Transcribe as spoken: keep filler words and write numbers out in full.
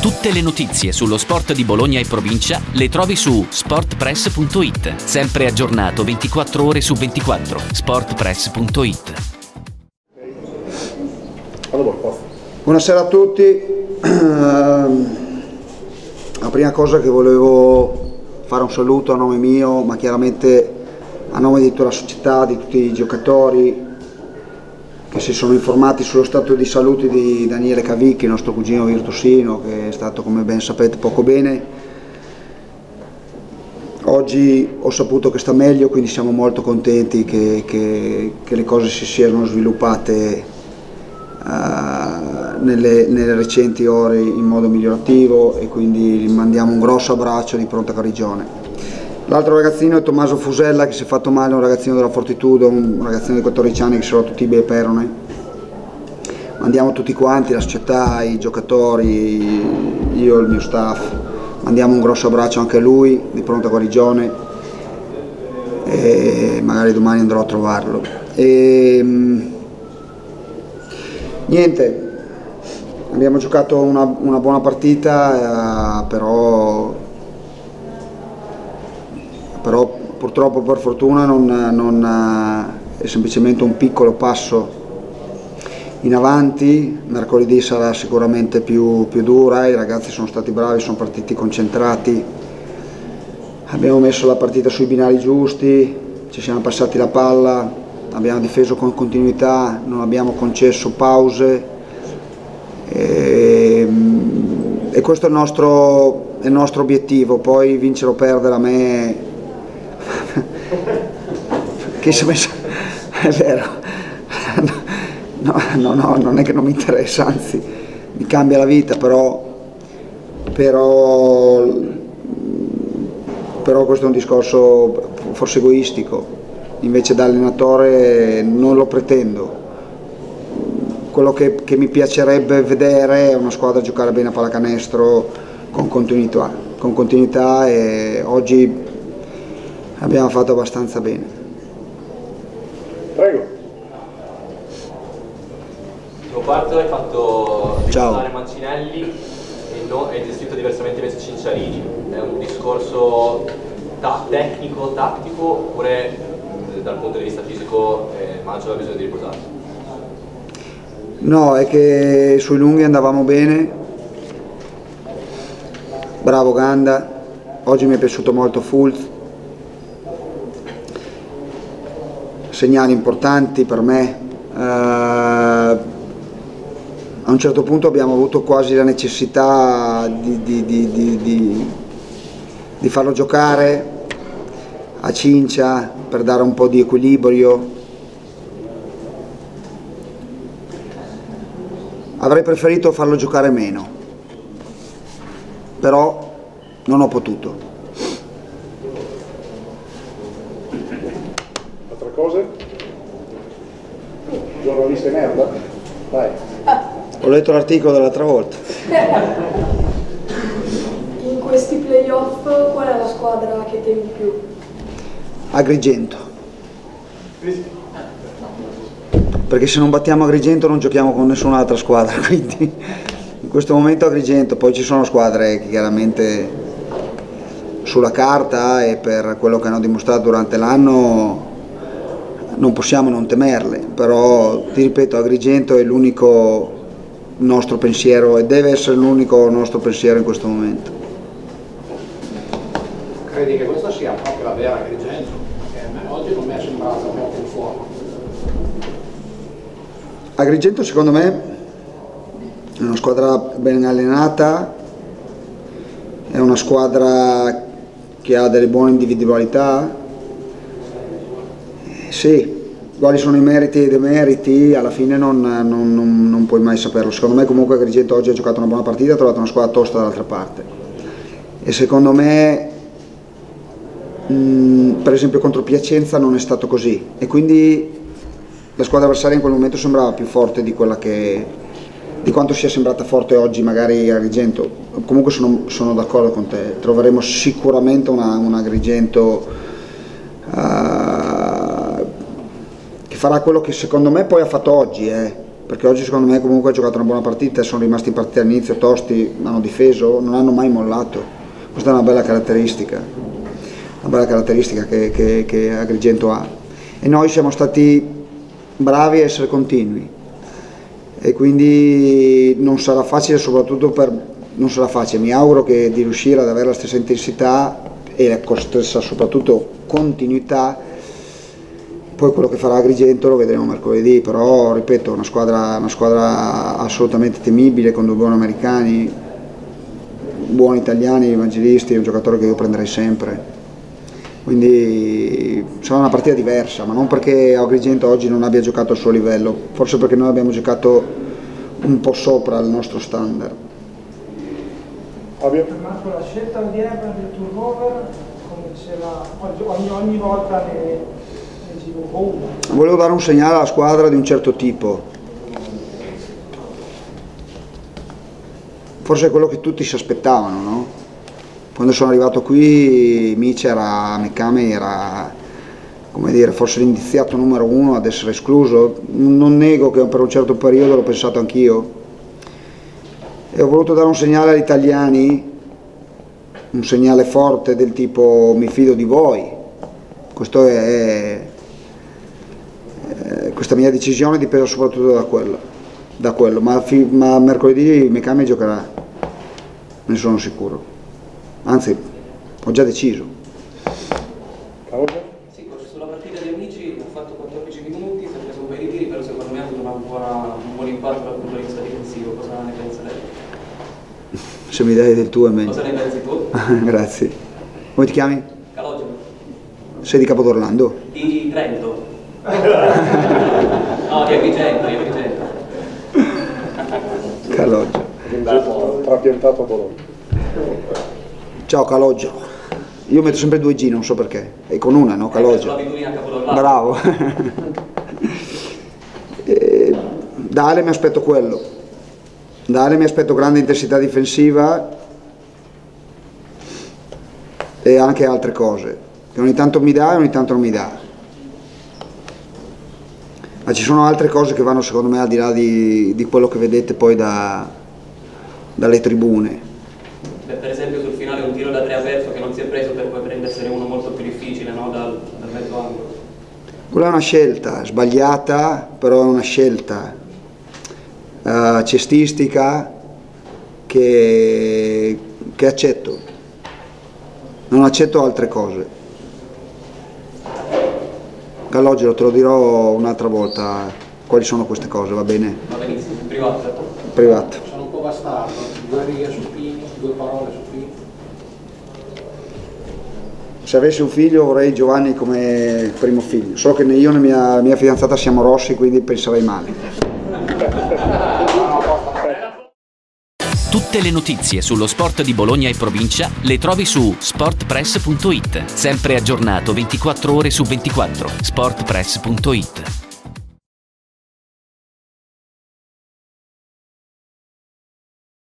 Tutte le notizie sullo sport di Bologna e provincia le trovi su sportpress punto it. Sempre aggiornato ventiquattro ore su ventiquattro. sportpress punto it. Buonasera a tutti. La prima cosa che volevo fare un saluto a nome mio, ma chiaramente a nome di tutta la società, di tutti i giocatori che si sono informati sullo stato di salute di Daniele Cavicchi, il nostro cugino virtuosino, che è stato, come ben sapete, poco bene. Oggi ho saputo che sta meglio, quindi siamo molto contenti che, che, che le cose si siano sviluppate uh, nelle, nelle recenti ore in modo migliorativo, e quindi gli mandiamo un grosso abbraccio di pronta guarigione. L'altro ragazzino è Tommaso Fusella, che si è fatfatto male, un ragazzino della Fortitudo, un ragazzino di quattordici anni che si è rotto tibia e perone. Mandiamo tutti quanti, la società, i giocatori, io e il mio staff, mandiamo un grosso abbraccio anche a lui, di pronta guarigione, e magari domani andrò a trovarlo. E, niente, abbiamo giocato una, una buona partita, eh, però... però purtroppo, per fortuna, non, non, è semplicemente un piccolo passo in avanti. Mercoledì sarà sicuramente più, più dura, i ragazzi sono stati bravi, sono partiti concentrati, abbiamo messo la partita sui binari giusti, ci siamo passati la palla, abbiamo difeso con continuità, non abbiamo concesso pause, e, e questo è il nostro, è il nostro obiettivo. Poi vincere o perdere a me... che si è messo... è vero, no, no, no, non è che non mi interessa, anzi mi cambia la vita, però, però, però questo è un discorso forse egoistico, invece da allenatore non lo pretendo. Quello che, che mi piacerebbe vedere è una squadra giocare bene a pallacanestro con continuità, con continuità e oggi abbiamo fatto abbastanza bene. Prego. Il primo quarto hai fatto riposare Mancinelli e, no, hai gestito diversamente invece Cinciarini. È un discorso ta tecnico, tattico, oppure eh, dal punto di vista fisico eh, Maggio ha bisogno di riposare? No, è che sui lunghi andavamo bene, bravo Ganda, oggi mi è piaciuto molto Fulz. Segnali importanti per me, uh, a un certo punto abbiamo avuto quasi la necessità di, di, di, di, di, di farlo giocare a Cincia per dare un po' di equilibrio. Avrei preferito farlo giocare meno, però non ho potuto. Cose? Giornalista merda? Dai. Ho letto l'articolo dell'altra volta. In questi playoff qual è la squadra che temi più? Agrigento. Perché se non battiamo Agrigento non giochiamo con nessun'altra squadra, quindi in questo momento Agrigento. Poi ci sono squadre che chiaramente sulla carta e per quello che hanno dimostrato durante l'anno non possiamo non temerle, però ti ripeto, Agrigento è l'unico nostro pensiero e deve essere l'unico nostro pensiero in questo momento. Credi che questa sia proprio la vera Agrigento? Perché oggi non mi è sembrato un po' in forma. Agrigento secondo me è una squadra ben allenata, è una squadra che ha delle buone individualità. Sì, quali sono i meriti e i demeriti, alla fine non, non, non, non puoi mai saperlo. Secondo me comunque Agrigento oggi ha giocato una buona partita, ha trovato una squadra tosta dall'altra parte. E secondo me, mh, per esempio contro Piacenza non è stato così. E quindi la squadra avversaria in quel momento sembrava più forte di, quella che, di quanto sia sembrata forte oggi magari Agrigento. Comunque sono, sono d'accordo con te, troveremo sicuramente una, un Agrigento... Uh, farà quello che secondo me poi ha fatto oggi, eh. perché oggi secondo me comunque ha giocato una buona partita, sono rimasti in partita all'inizio tosti, hanno difeso, non hanno mai mollato. Questa è una bella caratteristica, una bella caratteristica che, che, che Agrigento ha. E noi siamo stati bravi a essere continui e quindi non sarà facile, soprattutto per, non sarà facile, mi auguro che di riuscire ad avere la stessa intensità e la stessa soprattutto continuità. Poi quello che farà Agrigento lo vedremo mercoledì, però ripeto, una squadra, una squadra assolutamente temibile, con due buoni americani, buoni italiani, evangelisti, un giocatore che io prenderei sempre. Quindi sarà una partita diversa, ma non perché Agrigento oggi non abbia giocato al suo livello, forse perché noi abbiamo giocato un po' sopra il nostro standard. Marco, la scelta odierna del turnover, come diceva, ogni, ogni volta ne, ne giro uno. Volevo dare un segnale alla squadra di un certo tipo, forse è quello che tutti si aspettavano, no? Quando sono arrivato qui Mice era, Mekame era, come dire, forse l'indiziato numero uno ad essere escluso. Non nego che per un certo periodo l'ho pensato anch'io e ho voluto dare un segnale agli italiani, un segnale forte del tipo mi fido di voi. Questo è, è, questa mia decisione dipende soprattutto da quello, da quello. Ma, fi, ma mercoledì Mekame giocherà, ne sono sicuro. Anzi, ho già deciso. Sì, sulla partita di Amici ha fatto quattordici minuti, si è preso un paio di tiri, però secondo me ha avuto una buona, un buon impatto dal punto di vista difensivo. Cosa ne pensa lei? Se mi dai del tuo è meglio. Cosa ne pensi tu? Grazie. Come ti chiami? Calogero. Sei di Capodorlando? Di Trento. No, di Agrigento, di Agrigento. Calogero. Trapiantato a Bologna. Ciao Calogero. Io metto sempre due G, non so perché. E con una, no? Calogero. Bravo. E da Ale mi aspetto quello. Da Ale mi aspetto grande intensità difensiva e anche altre cose, che ogni tanto mi dà e ogni tanto non mi dà. Ma ci sono altre cose che vanno secondo me al di là di, di quello che vedete poi da, dalle tribune. Beh, per esempio sul finale un tiro da tre aperto che non si è preso per poi prendersene uno molto più difficile, no? dal, dal mezzo angolo. Quella è una scelta sbagliata, però è una scelta uh, cestistica che, che accetto. Non accetto altre cose. Calogero, te lo dirò un'altra volta quali sono queste cose, va bene? Va benissimo, in privato. Privato. Sono un po' bastardo, due righe su Pini, due parole su Pini. Se avessi un figlio vorrei Giovanni come primo figlio, solo che né io né mia, mia fidanzata siamo rossi, quindi penserei male. Tutte le notizie sullo sport di Bologna e provincia le trovi su sport press punto it. Sempre aggiornato ventiquattro ore su ventiquattro. sport press punto it.